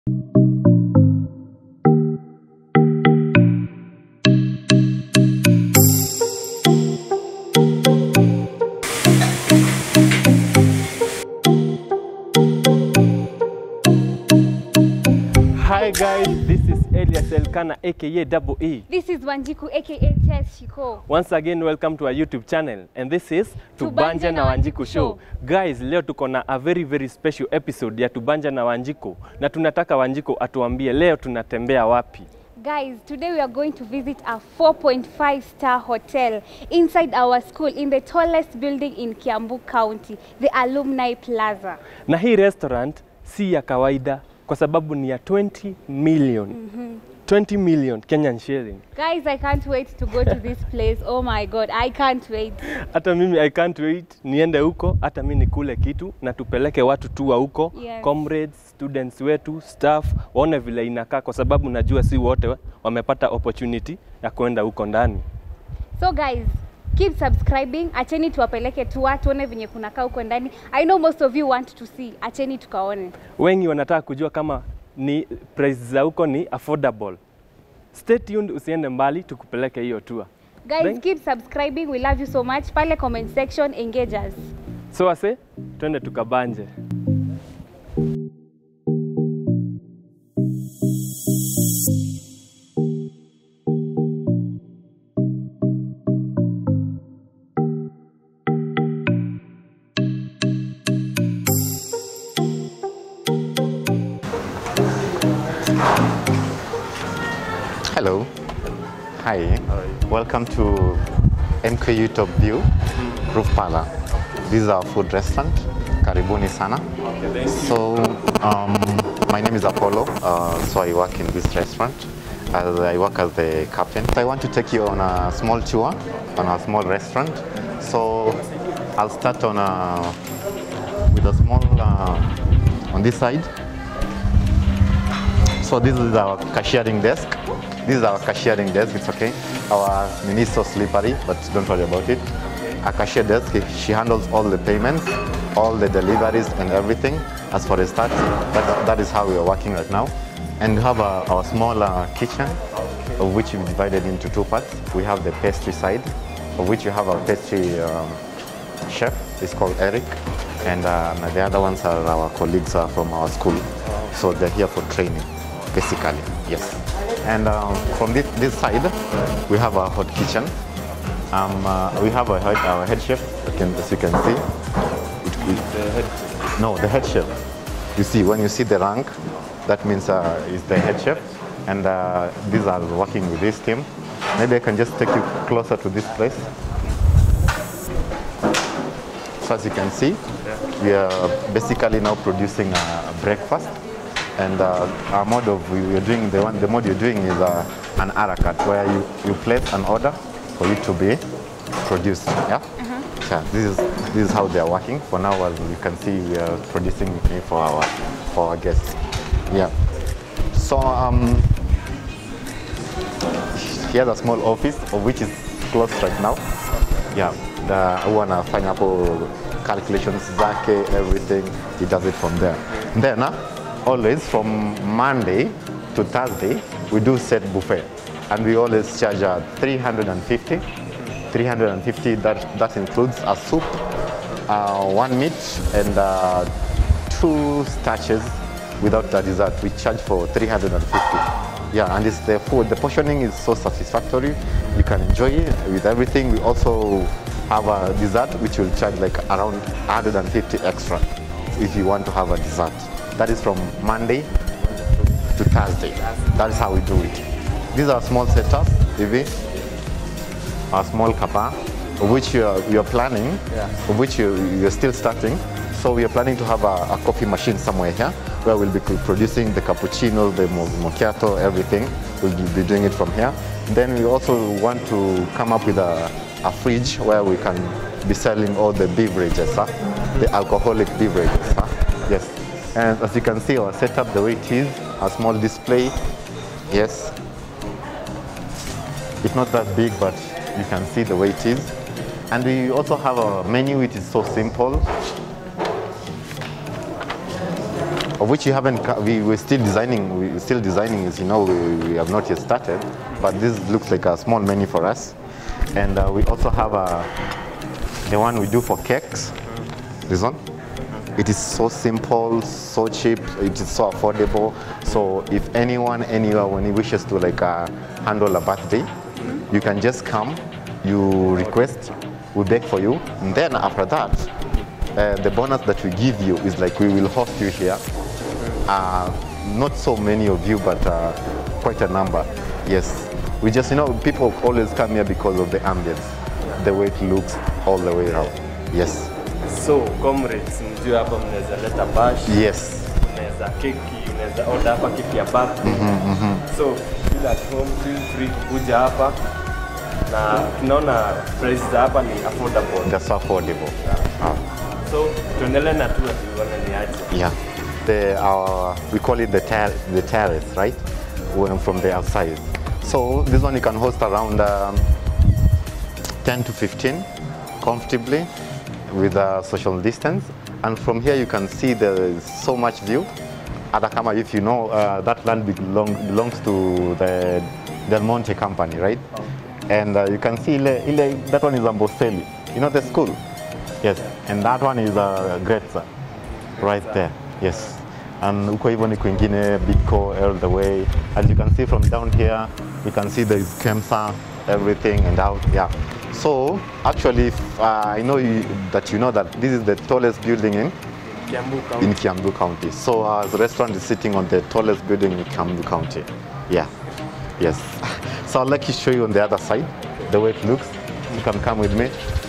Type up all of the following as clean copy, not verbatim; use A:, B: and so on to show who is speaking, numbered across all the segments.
A: Hi guys, this is Elias Elkana aka Double E.
B: This is Wanjiku aka Tess Shiko.
A: Once again, welcome to our YouTube channel, and this is Tubanja na Wanjiku Show. Guys, leo tuko na a very special episode ya Tubanja na Wanjiku, na tunataka Wanjiku atuambie leo tunatembea wapi.
B: Guys, today we are going to visit a 4.5-star hotel inside our school in the tallest building in Kiambu County, the Alumni Plaza.
A: Na hii restaurant si ya kawaida kwa sababu ni ya 20 million. 20 million Kenyan shilling.
B: Guys, I can't wait to go to this place. Oh my God, I can't wait.
A: Hata mimi I can't wait niende huko, hata mimi nikule kitu na tupeleke watu tu huko,
B: Yes.
A: Comrades, students wetu, staff, waone vile inakaa kwa sababu najua si wote wamepata opportunity ya kwenda huko ndani.
B: So guys, keep subscribing. Acheni tuwapeleke tour, tuone venye kunakaa huko ndani. I know most of you want to see. Acheni tukaone.
A: Wengi wanataka kujua kama ni price za huko ni affordable. Stay tuned, usiende mbali, tukupeleke hiyo tour.
B: Guys, keep subscribing. We love you so much. Pale comment section, engage us.
A: So ase, twende tukabanje.
C: Hello. Hi. Welcome to MKU Top View Roof Parlor. This is our food restaurant. Karibuni sana. So, my name is Apollo. So I work in this restaurant. I work as the captain. I want to take you on a small tour on a small restaurant. So I'll start with a small on this side. So this is our cashiering desk. This is our cashiering desk, it's okay. Our mini is so slippery, but don't worry about it. Our cashier desk, she handles all the payments, all the deliveries and everything. As for a start, that is how we are working right now. And we have our small kitchen, of which we divided into two parts. We have the pastry side, of which you have our pastry chef, it's called Eric. And the other ones are our colleagues from our school. So they're here for training, basically, yes. And from this side, we have our hot kitchen. We have our head chef, as you can see. The head chef. You see, when you see the rank, that means it's the head chef. And these are working with this team. Maybe I can just take you closer to this place. So as you can see, we are basically now producing a breakfast. And our mode the mode you're doing is an a la carte, where you place an order for you to be produced. Yeah. So this is how they are working. For now, as you can see, we are producing for our guests. Yeah. So here's a small office, of which is closed right now. Yeah. The one pineapple calculations, zake, everything. He does it from there. Then. Always from Monday to Thursday, we do set buffet, and we always charge 350. 350. That includes a soup, one meat, and 2 starches without the dessert. We charge for 350. Yeah, and it's the food. The portioning is so satisfactory. You can enjoy it with everything. We also have a dessert, which will charge like around 150 extra if you want to have a dessert. That is from Monday to Thursday. That is how we do it. These are small setups, a small kapa, of which we are planning, of which you're still starting. So we are planning to have a coffee machine somewhere here, where we'll be producing the cappuccino, the macchiato, everything. We'll be doing it from here. Then we also want to come up with a fridge where we can be selling all the beverages, the alcoholic beverages. Yes. And as you can see, our setup, the way it is, a small display, yes. It's not that big, but you can see the way it is. And we also have a menu which is so simple. of which we haven't. We're still designing. We're still designing. As you know, we have not yet started. But this looks like a small menu for us. And we also have the one we do for cakes. This one. It is so simple, so cheap. It is so affordable. So if anyone anywhere when he wishes to like handle a birthday, you can just come. You request. We bake for you. And then after that, the bonus that we give you is like we will host you here. Not so many of you, but quite a number. Yes. We just, people always come here because of the ambience, the way it looks all the way around. Yes.
A: So, comrades, mjue hapa mnaweza leta bash.
C: Yes.
A: Mnaweza keki, mnaweza order hapa keki ya birthday. So, feel at home, feel free kuja hapa. Na tunaona prices za hapa ni affordable.
C: That's affordable.
A: So, tuendelee na tour tuone ni aje.
C: Yeah. We call it the terrace, right? From the outside. So this one you can host around 10 to 15 comfortably with a social distance. And from here you can see there is so much view. Atakama, if you know, that land belongs to the Del Monte company, right? And you can see that one is Amboseli. You know the school? Yes. And that one is Gretza, right there. Yes. And uko hivyo ni kwingine Biko all the way. As you can see from down here, you can see there is Kemsa, everything and out. Yeah. So actually, I know that you know that this is the tallest building in Kiambu County. So the restaurant is sitting on the tallest building in Kiambu County. Yeah. Yes. So I'd like to show you on the other side the way it looks. You can come with me.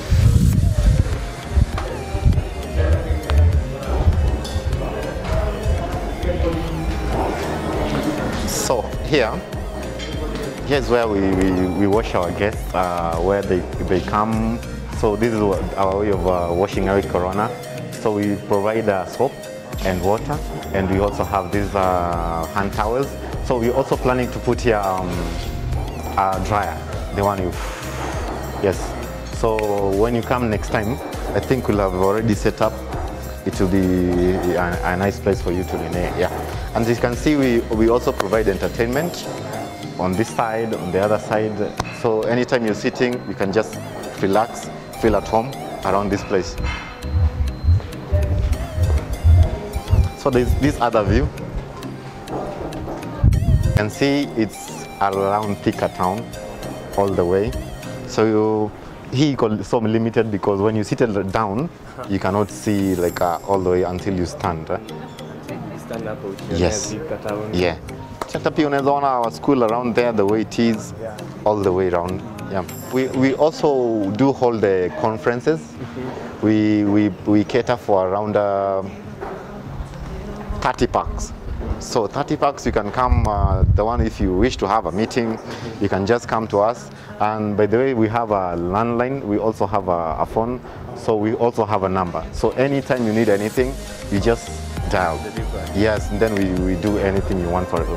C: So here's where we wash our guests, where they come. So this is our way of washing away corona. So we provide soap and water, and we also have these hand towels. So we're also planning to put here a dryer, the one you, yes. So when you come next time, I think we'll have already set up. It will be a nice place for you to rename. Yeah. And as you can see, we also provide entertainment on this side, on the other side. So anytime you're sitting, you can just relax, feel at home around this place. So there's this other view. You can see it's around Thika town all the way. So he is so limited because when you sit down, you cannot see like all the way until you stand.
A: Stand up,
C: yes. Yeah. Chatapi unaona our school around there, the way it is, all the way around. Yeah. We also do hold the conferences. We cater for around 30 parks. So 30 parks, you can come, the one if you wish to have a meeting, you can just come to us. And by the way, we have a landline, we also have a phone, so we also have a number. So anytime you need anything, you just dial. Yes, and then we do anything you want for it.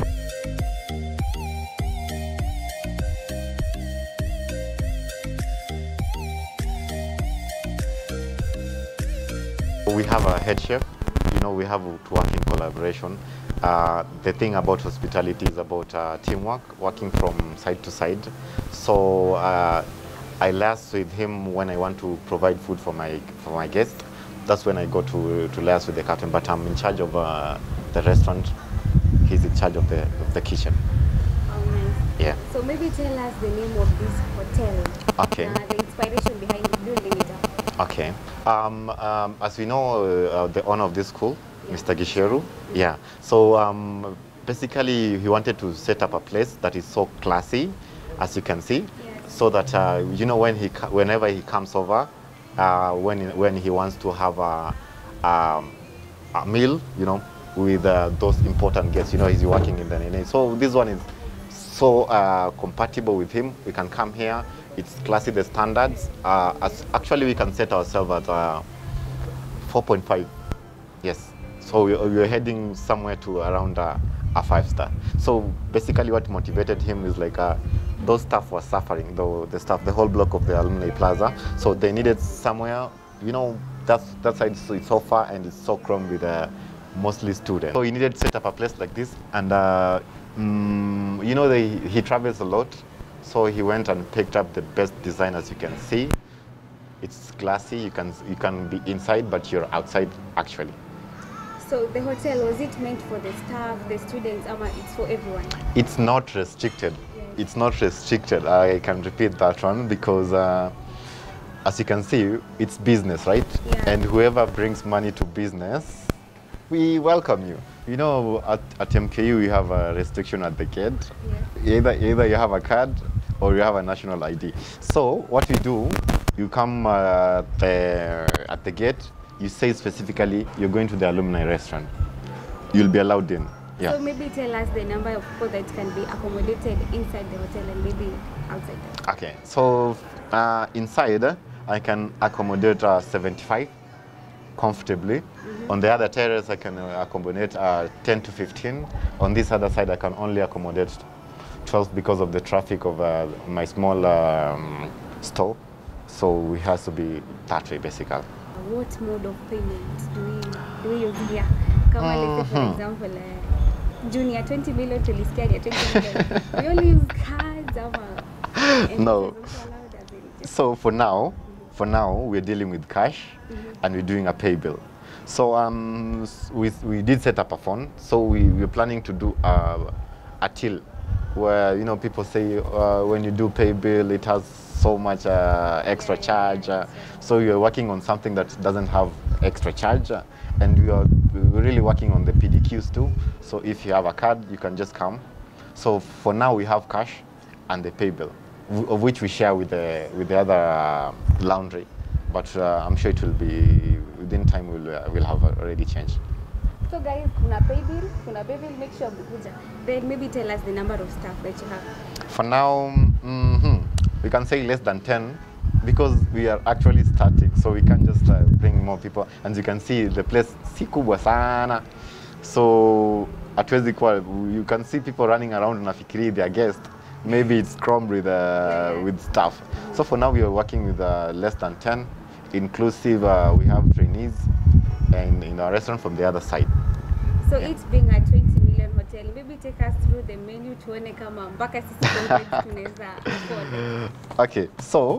C: We have a head chef. We have to work in collaboration. The thing about hospitality is about teamwork, working from side to side. So I liaise with him when I want to provide food for my guests. That's when I go to liaise with the captain. But I'm in charge of the restaurant. He's in charge of the kitchen.
B: Oh, nice.
C: Yeah.
B: So maybe tell us the name of this hotel.
C: Okay.
B: The inspiration behind building it up.
C: Okay. As we know, the owner of this school, Mr. Gisheru, yeah. So basically, he wanted to set up a place that is so classy, as you can see, so that whenever he comes over, when he wants to have a meal, with those important guests, he's working in the. So this one is so compatible with him. We can come here. It's classy, the standards. Actually, we can set ourselves at 4.5. Yes. So we're heading somewhere to around a 5-star. So basically, what motivated him is like those staff were suffering. The whole block of the alumni plaza. So they needed somewhere. That side is so far and it's so chrome with mostly students. So he needed to set up a place like this, and you know, he travels a lot, so he went and picked up the best design. As you can see, it's classy. You can be inside, but you're outside actually.
B: So the hotel, was it meant for the staff, the students, or it's for everyone?
C: It's not restricted.
B: Yes.
C: It's not restricted. I can repeat that one because as you can see, it's business, right?
B: Yeah.
C: And whoever brings money to business, we welcome you. You know, at MKU, we have a restriction at the gate.
B: Yes.
C: Either you have a card or you have a national ID. So what we do, you come at the gate, you say specifically you're going to the alumni restaurant. You'll be allowed in. Yeah.
B: So maybe tell us the number of people that can be accommodated inside the hotel and maybe outside.
C: Okay, so inside I can accommodate 75 comfortably. On the other terrace I can accommodate 10 to 15. On this other side I can only accommodate 12 because of the traffic of my small store. So it has to be that way basically.
B: What mode of payment do we use here? Come on, let's say for example, Junior 20 million to Listeria 20 million. We only use cards or
C: No. So for now we're dealing with cash and we're doing a pay bill. So we did set up a phone. So we're planning to do a till where, you know, people say when you do pay bill it has so much extra charge. So we are working on something that doesn't have extra charge, and we're really working on the PDQs too. So if you have a card, you can just come. So for now we have cash and the pay bill, of which we share with the other laundry. But I'm sure it will be within time. We'll have already changed.
B: So guys, kuna pay bill, make sure mkuja. Then maybe tell us the number of staff that you have.
C: For now, we can say less than 10 because we are actually starting, so we can't just bring more people. And you can see the place si kubwa sana, so hatuwezi kuwa, you can see people running around unafikiri their guest. Maybe it's crammed with staff. So for now we are working with less than 10, inclusive we have trainees and in our restaurant from the other side.
B: So it being a 20 million hotel, maybe take us through the menu tuone kama mpaka sisi tunaweza afford.
C: Okay, so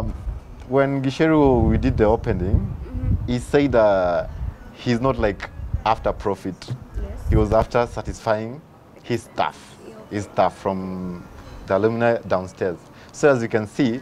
C: when Gisheru we did the opening, he said he's not like after profit.
B: Yes.
C: He was after satisfying his staff from the alumni downstairs. So as you can see,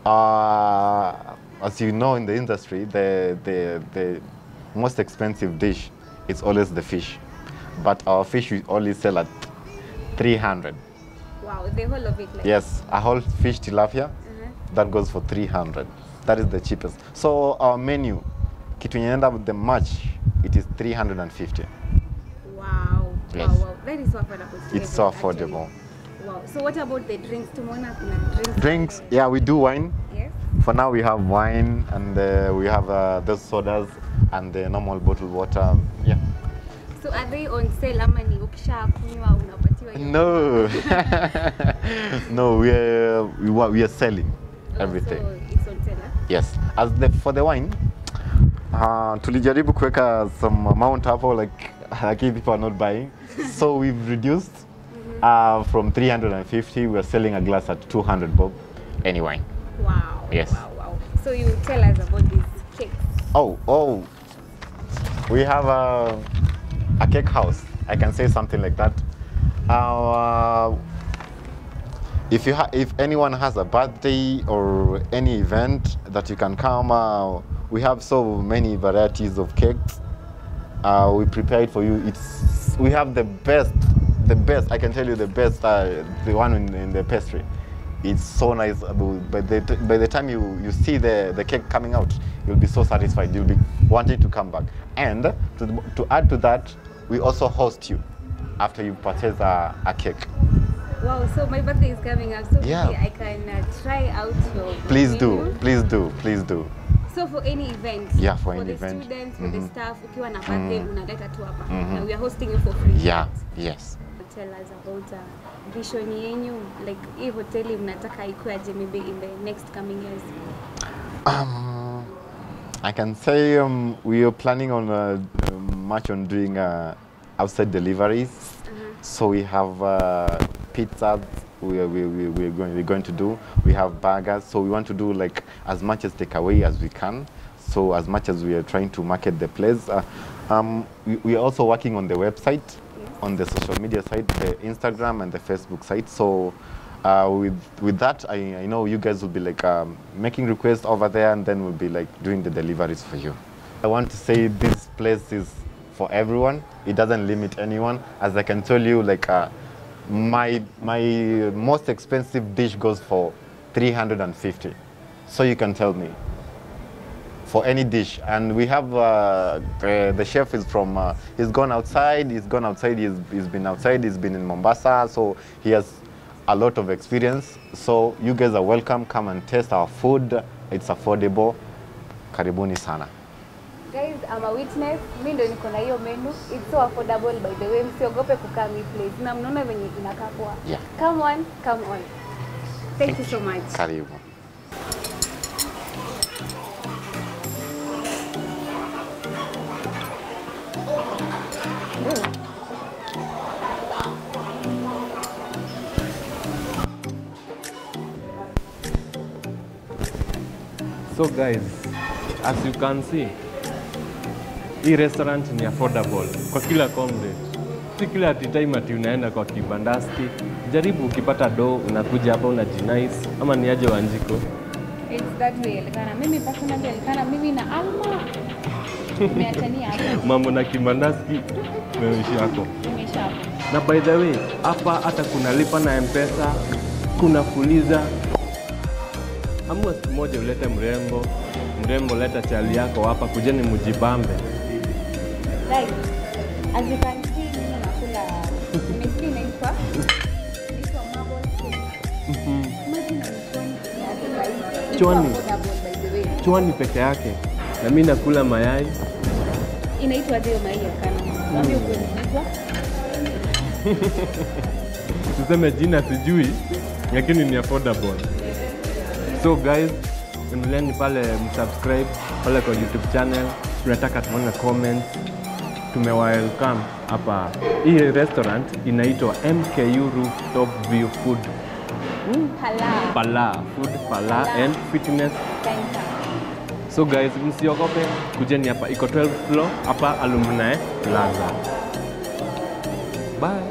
C: as you know in the industry, the most expensive dish is always the fish. But our fish we only sell at 300.
B: Wow, the whole of it? Like
C: yes, a whole fish tilapia, that goes for 300. That is the cheapest. So our menu, kitu nyenda with the match, it is 350.
B: Wow,
C: yes.
B: Wow, that is so affordable.
C: It's so affordable.
B: Actually. Wow, so what about the drinks?
C: Drinks, yeah, we do wine.
B: Yes.
C: For now we have wine and we have those sodas and the normal bottled water, yeah.
B: So are they on sale ama ni ukisha kunywa unapatiwa hiyo?
C: No. No, we are selling everything.
B: So it's on sale?
C: Yes. For the wine, tulijaribu kuweka some amount hapo like people are not buying. So we've reduced from 350, we are selling a glass at 200 bob any wine.
B: Wow.
C: Yes.
B: Wow. So you tell us about these cakes. Oh.
C: We have a cake house. I can say something like that. If anyone has a birthday or any event that you can come, we have so many varieties of cakes. We prepare it for you. We have the best. I can tell you the best. The one in the pastry. It's so nice. By the time you see the cake coming out, you'll be so satisfied. You'll be wanting to come back. And to add to that, we also host you after you purchase a cake.
B: Wow, so my birthday is coming up, so
C: yeah.
B: maybe I can try out your
C: Please
B: menu.
C: do.
B: So for any event,
C: yeah,
B: for
C: any
B: the
C: event.
B: students, for the staff, ukiwa na birthday, unaleta tu hapa. And we are hosting you for free.
C: Yeah, yes.
B: Tell us about vision yenyu, like hii hoteli mnataka ikuaje maybe in the next coming years.
C: I can say we are planning on much on doing outside deliveries. So we have pizzas we're going to do. We have burgers. So we want to do like as much as takeaway as we can. So as much as we are trying to market the place, we are also working on the website, on the social media site, the Instagram and the Facebook site. So with that, I know you guys will be like making requests over there, and then we'll be like doing the deliveries for you. I want to say this place is for everyone. It doesn't limit anyone. As I can tell you, like my most expensive dish goes for 350. So you can tell me for any dish. And we have the chef is from he's gone outside. He's been outside. He's been in Mombasa, so he has a lot of experience. So you guys are welcome. Come and taste our food. It's affordable. Karibuni sana.
B: Guys, I'm a witness. Mimi ndo niko na hiyo menu. It's so affordable by the way. Msiogope kukaa hii place. Na mnaona venye inakaa poa.
C: Yeah.
B: Come on, come on. Thank you so much.
C: Karibu.
A: So guys, as you can see, hii restaurant ni affordable kwa kila comrade. Si kila time ati unaenda kwa kibandaski. Jaribu ukipata do unakuja hapa unajinice, ama ni aje Wanjiko?
B: It's that way, Elegana. Mimi personally, Elegana, mimi na Alma. Nimeachania hapo.
A: Mambo na kibandaski meishi yako.
B: Nimesha hapo.
A: Na by the way, hapa hata kuna lipa na M-Pesa, kuna fuliza. Amua siku moja ulete mrembo leta chali yako hapa, kujeni mujibambe.
B: Right. As you can see, mimi nakula nimesikia inaitwa
A: Chwani. Chwani peke yake. Na mimi nakula mayai.
B: Inaitwa hiyo mayai ya kana. Mwambie ukweli inaitwa.
A: Tuseme jina sijui, lakini ni affordable. So guys, endeleeni pale msubscribe pale kwa YouTube channel. Tunataka tuone comments. Welcome hapa. Hii restaurant inaitwa MKU Rooftop View Food. Pala. Food Pala and Fitness
B: Center.
A: So guys, msiogope, kujeni hapa. Iko 12th floor hapa Alumni Plaza. Bye.